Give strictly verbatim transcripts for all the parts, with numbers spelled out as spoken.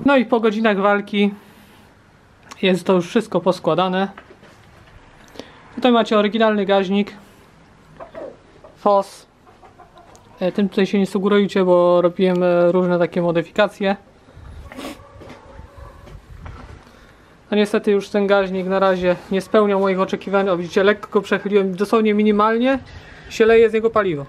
No i po godzinach walki jest to już wszystko poskładane. Tutaj macie oryginalny gaźnik F O S. Tym tutaj się nie sugerujcie, bo robiłem różne takie modyfikacje. A niestety już ten gaźnik na razie nie spełniał moich oczekiwań. O, widzicie, lekko go przechyliłem, dosłownie minimalnie się leje z niego paliwo.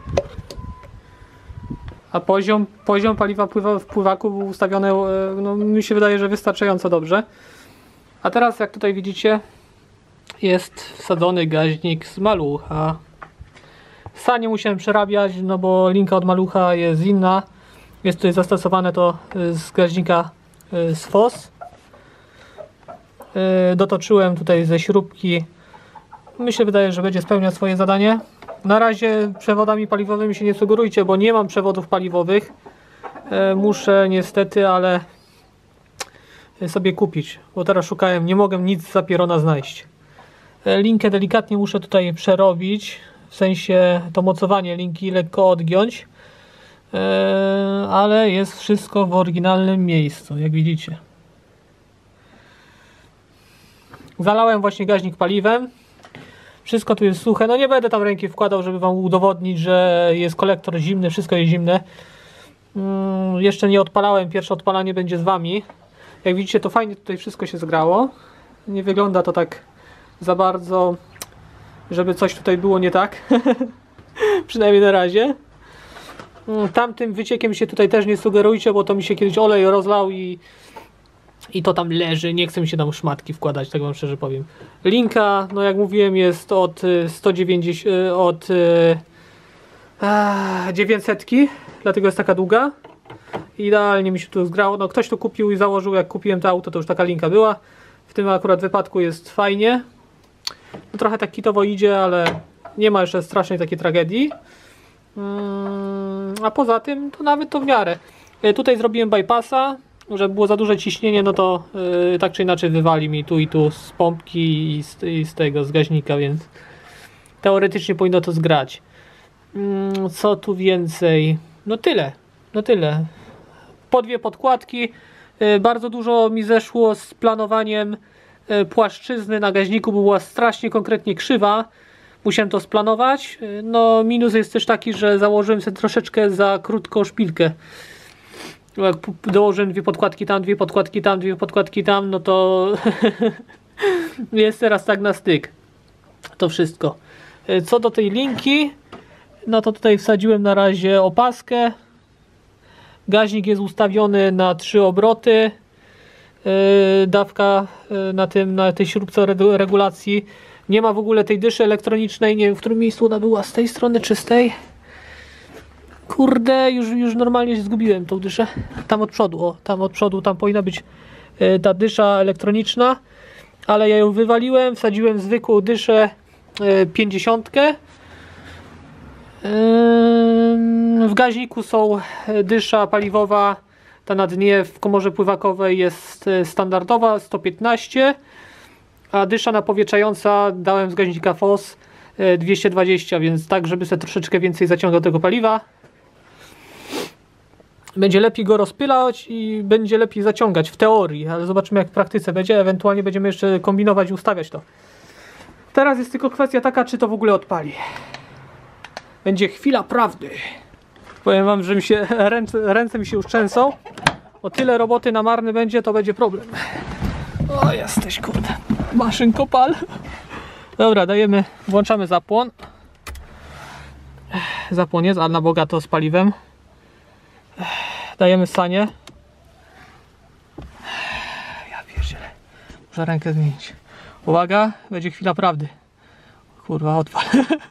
A poziom, poziom paliwa w pływaku był ustawiony, no mi się wydaje, że wystarczająco dobrze. A teraz, jak tutaj widzicie, jest wsadzony gaźnik z Malucha. Sam nie musiałem przerabiać, no bo linka od Malucha jest inna. Jest tutaj zastosowane to z gaźnika z F O S. Dotoczyłem tutaj ze śrubki. Mi się wydaje, że będzie spełniał swoje zadanie. Na razie przewodami paliwowymi się nie sugerujcie, bo nie mam przewodów paliwowych. Muszę niestety, ale sobie kupić, bo teraz szukałem, nie mogę nic za pierona znaleźć. Linkę delikatnie muszę tutaj przerobić, w sensie to mocowanie linki lekko odgiąć, ale jest wszystko w oryginalnym miejscu, jak widzicie. Zalałem właśnie gaźnik paliwem. Wszystko tu jest suche. No nie będę tam ręki wkładał, żeby wam udowodnić, że jest kolektor zimny, wszystko jest zimne. Hmm, jeszcze nie odpalałem, pierwsze odpalanie będzie z wami. Jak widzicie, to fajnie tutaj wszystko się zgrało. Nie wygląda to tak za bardzo, żeby coś tutaj było nie tak. Przynajmniej na razie. Tamtym wyciekiem się tutaj też nie sugerujcie, bo to mi się kiedyś olej rozlał i I to tam leży, nie chcę mi się tam szmatki wkładać, tak wam szczerze powiem. Linka, no jak mówiłem, jest od sto dziewięćdziesiąt, od uh, dziewięćset, dlatego jest taka długa. Idealnie mi się tu zgrało. No ktoś to kupił i założył, jak kupiłem to auto, to już taka linka była. W tym akurat wypadku jest fajnie. No, trochę tak kitowo idzie, ale nie ma jeszcze strasznej takiej tragedii. Hmm, a poza tym, to nawet to w miarę. Tutaj zrobiłem bypassa. Żeby było za duże ciśnienie, no to yy, tak czy inaczej wywali mi tu i tu z pompki i z, i z tego, z gaźnika, więc teoretycznie powinno to zgrać. Yy, co tu więcej? No tyle, no tyle. Po dwie podkładki. Yy, bardzo dużo mi zeszło z planowaniem yy, płaszczyzny na gaźniku, bo była strasznie konkretnie krzywa. Musiałem to splanować. Yy, no minus jest też taki, że założyłem sobie troszeczkę za krótką szpilkę. Jak dołożyłem dwie podkładki tam, dwie podkładki tam, dwie podkładki tam, no to jest teraz tak na styk to wszystko. Co do tej linki, no to tutaj wsadziłem na razie opaskę. Gaźnik jest ustawiony na trzy obroty. Dawka na tym, na tej śrubce regulacji. Nie ma w ogóle tej dyszy elektronicznej, nie wiem, w którym miejscu ona była, z tej strony czy z tej. Kurde, już, już normalnie się zgubiłem tą dyszę. Tam od przodu, o, tam od przodu, tam powinna być y, ta dysza elektroniczna. Ale ja ją wywaliłem, wsadziłem zwykłą dyszę y, pięćdziesiątkę. Y, w gaźniku są dysza paliwowa, ta na dnie w komorze pływakowej jest standardowa, sto piętnaście. A dysza napowietrzająca dałem z gaźnika F O S y, dwieście dwadzieścia, więc tak, żeby sobie troszeczkę więcej zaciągał tego paliwa. Będzie lepiej go rozpylać i będzie lepiej zaciągać w teorii, ale zobaczymy jak w praktyce będzie, ewentualnie będziemy jeszcze kombinować i ustawiać to. Teraz jest tylko kwestia taka, czy to w ogóle odpali. Będzie chwila prawdy. Powiem wam, że mi się ręce, ręce mi się już trzęsą. O tyle roboty na marny będzie, to będzie problem. O jesteś kurde, maszynkopal. Dobra, dajemy, włączamy zapłon. Zapłon jest, a na bogato z paliwem. Dajemy sanie. Ja pierdzielę. Muszę rękę zmienić. Uwaga, będzie chwila prawdy. Kurwa, odpal.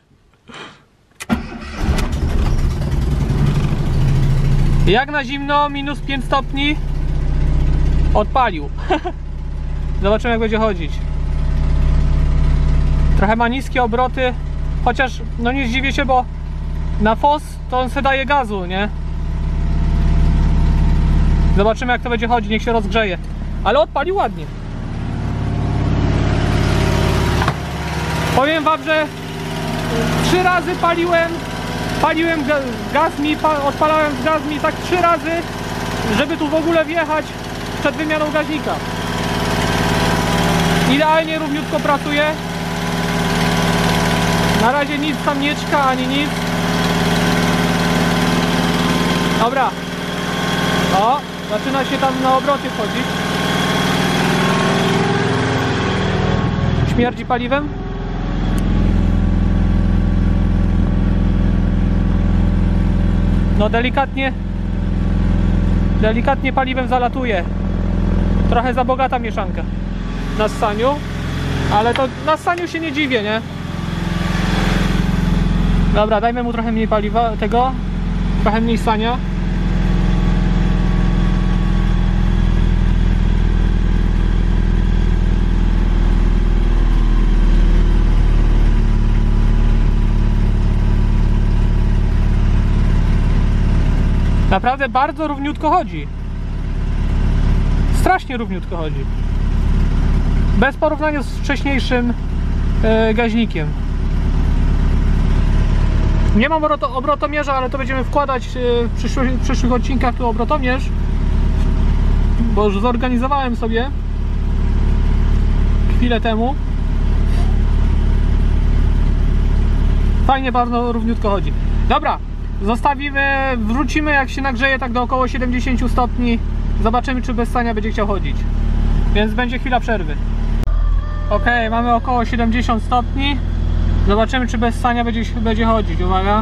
Jak na zimno, minus pięć stopni. Odpalił. Zobaczymy jak będzie chodzić. Trochę ma niskie obroty. Chociaż, no nie zdziwię się, bo na F O S to on se daje gazu, nie? Zobaczymy jak to będzie chodzić, niech się rozgrzeje. Ale odpalił ładnie. Powiem wam, że trzy razy paliłem, paliłem gaz mi, odpalałem z gaz mi tak trzy razy, żeby tu w ogóle wjechać przed wymianą gaźnika. Idealnie równiutko pracuje. Na razie nic tam nie czka, ani nic. Dobra. O, zaczyna się tam na obroty wchodzić. Śmierdzi paliwem. No delikatnie Delikatnie paliwem zalatuje. Trochę za bogata mieszanka na ssaniu, ale to na ssaniu się nie dziwię, nie? Dobra, dajmy mu trochę mniej paliwa, tego, trochę mniej ssania. Naprawdę bardzo równiutko chodzi. Strasznie równiutko chodzi. Bez porównania z wcześniejszym e, gaźnikiem. Nie mam obrotomierza, ale to będziemy wkładać e, w, przyszły, w przyszłych odcinkach tu obrotomierz. Bo już zorganizowałem sobie chwilę temu. Fajnie, bardzo równiutko chodzi. Dobra. Zostawimy, wrócimy jak się nagrzeje tak do około siedemdziesięciu stopni. Zobaczymy, czy bez ssania będzie chciał chodzić. Więc będzie chwila przerwy. Ok, mamy około siedemdziesiąt stopni. Zobaczymy, czy bez ssania będzie, będzie chodzić. Uwaga.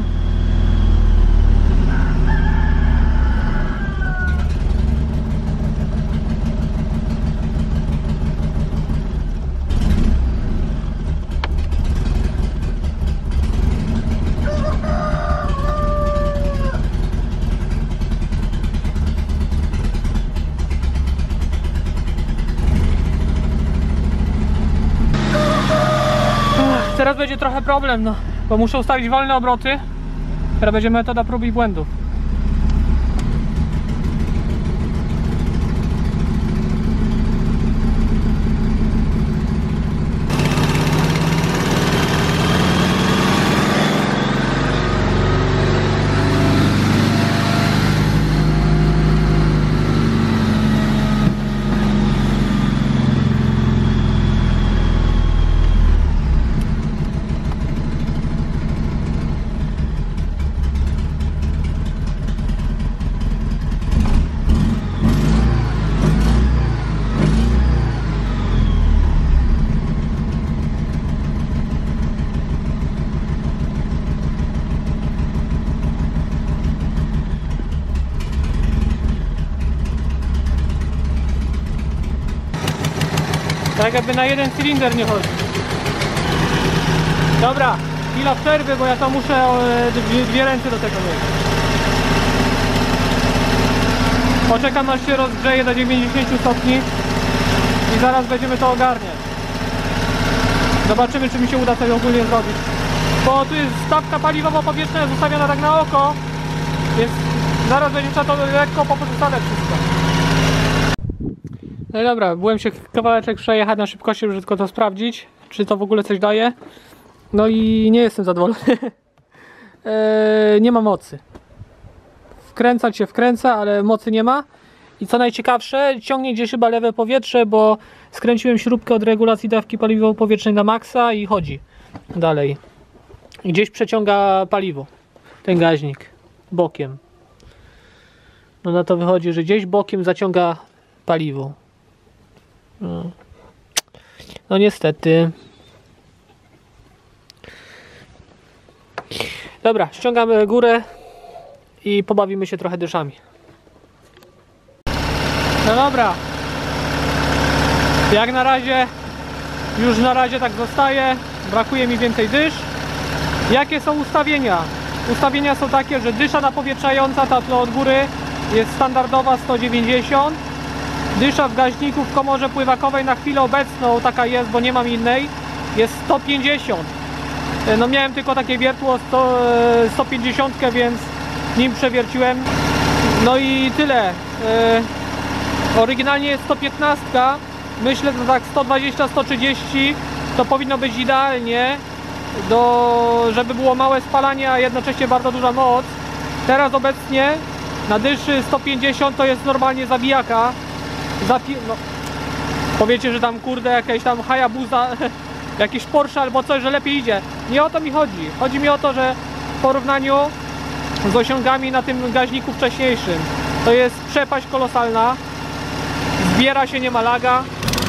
Teraz będzie trochę problem, no, bo muszę ustawić wolne obroty. Teraz będzie metoda prób i błędów. Tak jakby na jeden cylinder nie chodzi. Dobra, chwila przerwy, bo ja to muszę dwie, dwie ręce do tego mieć. Poczekam, aż się rozgrzeje do dziewięćdziesięciu stopni i zaraz będziemy to ogarniać. Zobaczymy, czy mi się uda coś ogólnie zrobić. Bo tu jest stawka paliwowo-powietrzna, jest ustawiona tak na oko, więc zaraz będzie trzeba to lekko poprzestawiać wszystko. No i dobra, byłem się kawałeczek przejechać na szybkości, żeby tylko to sprawdzić, czy to w ogóle coś daje. No i nie jestem zadowolony. eee, nie ma mocy. Wkręcać się wkręca, ale mocy nie ma. I co najciekawsze, ciągnie gdzieś chyba lewe powietrze, bo skręciłem śrubkę od regulacji dawki paliwowo-powietrznej na maksa i chodzi dalej. Gdzieś przeciąga paliwo, ten gaźnik, bokiem. No na to wychodzi, że gdzieś bokiem zaciąga paliwo. No, no niestety. Dobra, ściągamy górę i pobawimy się trochę dyszami. No dobra. Jak na razie, już na razie tak zostaje. Brakuje mi więcej dysz. Jakie są ustawienia? Ustawienia są takie, że dysza napowietrzająca, ta od góry, jest standardowa sto dziewięćdziesiąt. Dysza w gaźniku w komorze pływakowej na chwilę obecną, taka jest, bo nie mam innej, jest sto pięćdziesiąt. No miałem tylko takie wiertło sto pięćdziesiąt, więc nim przewierciłem. No i tyle. Yy, oryginalnie jest sto piętnaście. Myślę, że tak sto dwadzieścia sto trzydzieści to powinno być idealnie, do, żeby było małe spalanie, a jednocześnie bardzo duża moc. Teraz obecnie na dyszy sto pięćdziesiąt to jest normalnie zabijaka. zapi no, powiecie, że tam kurde jakieś tam Hayabusa, jakiś Porsche albo coś, że lepiej idzie. Nie o to mi chodzi. Chodzi mi o to, że w porównaniu z osiągami na tym gaźniku wcześniejszym to jest przepaść kolosalna. Zbiera się, nie ma laga.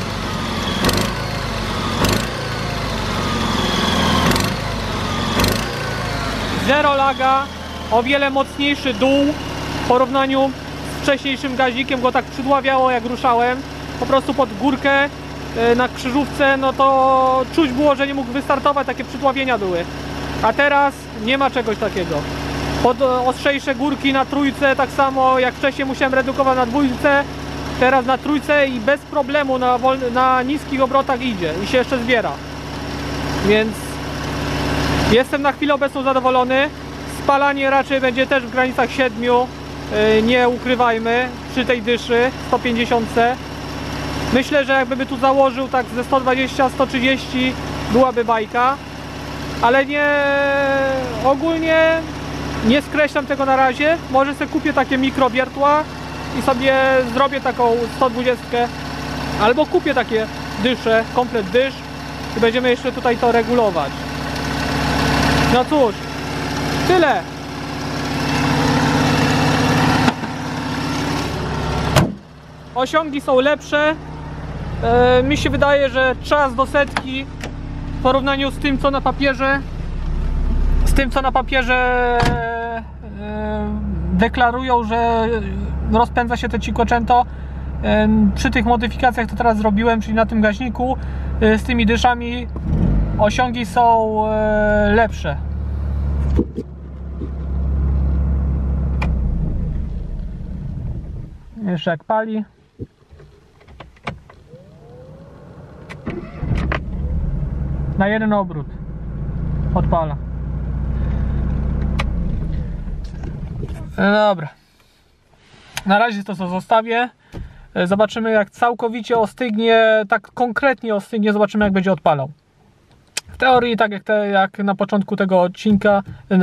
Zero laga, o wiele mocniejszy dół w porównaniu z wcześniejszym gaźnikiem, go tak przydławiało jak ruszałem. Po prostu pod górkę na krzyżówce, no to czuć było, że nie mógł wystartować, takie przydławienia były. A teraz nie ma czegoś takiego. Pod ostrzejsze górki na trójce, tak samo jak wcześniej musiałem redukować na dwójce, teraz na trójce i bez problemu na, na niskich obrotach idzie i się jeszcze zbiera. Więc jestem na chwilę obecną zadowolony. Spalanie raczej będzie też w granicach siedmiu, nie ukrywajmy, przy tej dyszy sto pięćdziesiąt. Myślę, że jakby tu założył tak ze sto dwadzieścia sto trzydzieści byłaby bajka, ale nie, ogólnie nie skreślam tego na razie. Może sobie kupię takie mikrowiertła i sobie zrobię taką sto dwadzieścia, albo kupię takie dysze, komplet dysz i będziemy jeszcze tutaj to regulować. No cóż, tyle. Osiągi są lepsze. E, mi się wydaje, że czas do setki w porównaniu z tym, co na papierze z tym, co na papierze e, deklarują, że rozpędza się to Cinquecento, e, przy tych modyfikacjach, to teraz zrobiłem, czyli na tym gaźniku, e, z tymi dyszami osiągi są e, lepsze. Jeszcze jak pali. Na jeden obrót odpala. Dobra. Na razie to co zostawię. Zobaczymy, jak całkowicie ostygnie, tak konkretnie ostygnie, zobaczymy, jak będzie odpalał. W teorii, tak jak, te, jak na początku tego odcinka,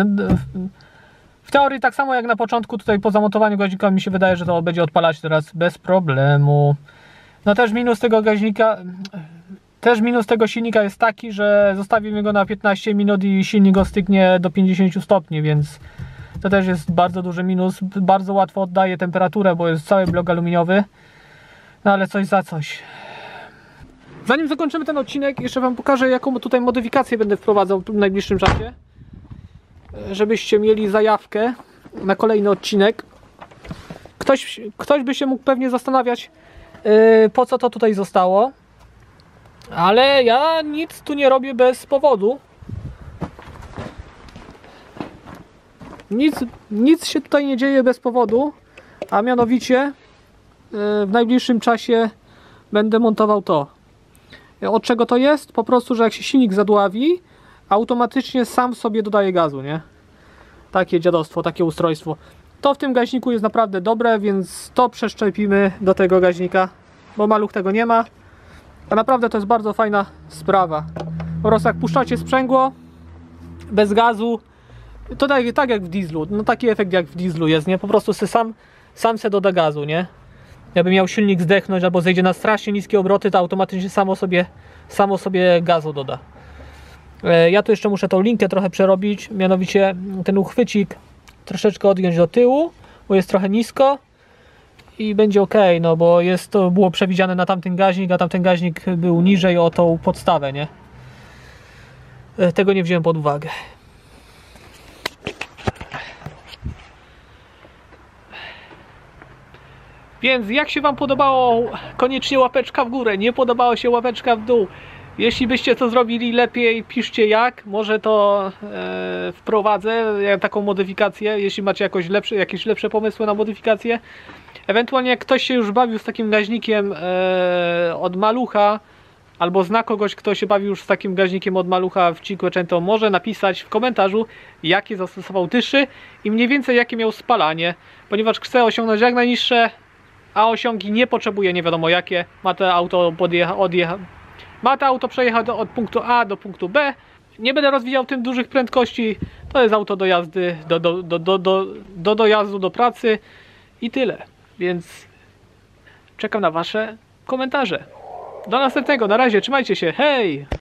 w teorii tak samo jak na początku, tutaj po zamontowaniu gaźnika mi się wydaje, że to będzie odpalać teraz bez problemu. No też minus tego gaźnika, też minus tego silnika jest taki, że zostawimy go na piętnaście minut i silnik ostygnie do pięćdziesięciu stopni, więc to też jest bardzo duży minus. Bardzo łatwo oddaje temperaturę, bo jest cały blok aluminiowy. No ale coś za coś. Zanim zakończymy ten odcinek, jeszcze Wam pokażę, jaką tutaj modyfikację będę wprowadzał w najbliższym czasie, żebyście mieli zajawkę na kolejny odcinek. Ktoś, ktoś by się mógł pewnie zastanawiać, yy, po co to tutaj zostało, ale ja nic tu nie robię bez powodu. Nic, nic się tutaj nie dzieje bez powodu, a mianowicie yy, w najbliższym czasie będę montował to. Od czego to jest? Po prostu, że jak się silnik zadławi, automatycznie sam sobie dodaje gazu, nie? Takie dziadostwo, takie ustrojstwo. To w tym gaźniku jest naprawdę dobre, więc to przeszczepimy do tego gaźnika, bo maluch tego nie ma. A naprawdę to jest bardzo fajna sprawa. Po prostu jak puszczacie sprzęgło bez gazu, to tak, tak jak w dieslu, no taki efekt jak w dieslu jest, nie? Po prostu se sam, sam se doda gazu, nie? Jakby miał silnik zdechnąć albo zejdzie na strasznie niskie obroty, to automatycznie samo sobie, samo sobie gazu doda. Ja tu jeszcze muszę tą linkę trochę przerobić, mianowicie ten uchwycik troszeczkę odgiąć do tyłu, bo jest trochę nisko i będzie ok, no bo jest to było przewidziane na tamten gaźnik, a tamten gaźnik był niżej o tą podstawę, nie? Tego nie wziąłem pod uwagę. Więc jak się Wam podobało, koniecznie łapeczka w górę, nie podobało się łapeczka w dół. Jeśli byście to zrobili lepiej, piszcie jak, może to e, wprowadzę taką modyfikację, jeśli macie jakoś lepsze, jakieś lepsze pomysły na modyfikację. Ewentualnie jak ktoś się już bawił z takim gaźnikiem e, od malucha, albo zna kogoś, kto się bawił już z takim gaźnikiem od malucha w Cinquecento, może napisać w komentarzu, jakie zastosował dyszy i mniej więcej jakie miał spalanie, ponieważ chcę osiągnąć jak najniższe, a osiągi nie potrzebuje nie wiadomo jakie. Ma to auto podjecha, odjecha, ma to auto przejechać od punktu A do punktu B. Nie będę rozwijał tym dużych prędkości. To jest auto do jazdy, do, do, do, do, do, do dojazdu do pracy i tyle. Więc Czekam na wasze komentarze. Do następnego, na razie, trzymajcie się, hej!